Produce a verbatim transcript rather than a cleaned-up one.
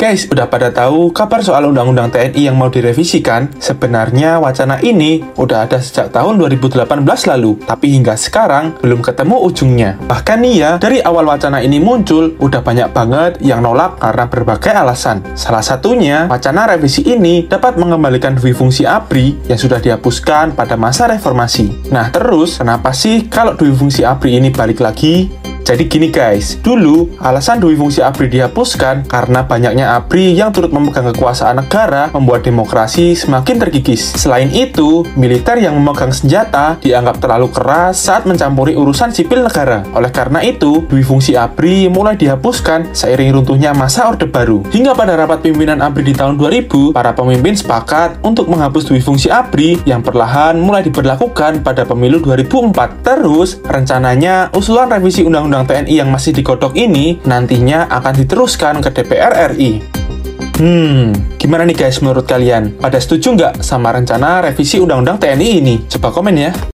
Guys, udah pada tahu kabar soal Undang-Undang T N I yang mau direvisi kan? Sebenarnya wacana ini udah ada sejak tahun dua ribu delapan belas lalu, tapi hingga sekarang belum ketemu ujungnya. Bahkan nih ya, dari awal wacana ini muncul, udah banyak banget yang nolak karena berbagai alasan. Salah satunya, wacana revisi ini dapat mengembalikan dui fungsi A B R I yang sudah dihapuskan pada masa reformasi. Nah terus, kenapa sih kalau dui fungsi A B R I ini balik lagi? Jadi gini guys, dulu alasan dui fungsi A B R I dihapuskan karena banyaknya A B R I yang turut memegang kekuasaan negara membuat demokrasi semakin terkikis. Selain itu, militer yang memegang senjata dianggap terlalu keras saat mencampuri urusan sipil negara. Oleh karena itu, dui fungsi A B R I mulai dihapuskan seiring runtuhnya masa Orde Baru. Hingga pada rapat pimpinan A B R I di tahun dua ribu, para pemimpin sepakat untuk menghapus dui fungsi A B R I yang perlahan mulai diberlakukan pada pemilu dua ribu empat. Terus, rencananya usulan revisi Undang-Undang T N I yang masih digodok ini nantinya akan diteruskan ke D P R R I. Hmm, gimana nih guys menurut kalian? Pada setuju nggak sama rencana revisi Undang-Undang T N I ini? Coba komen ya.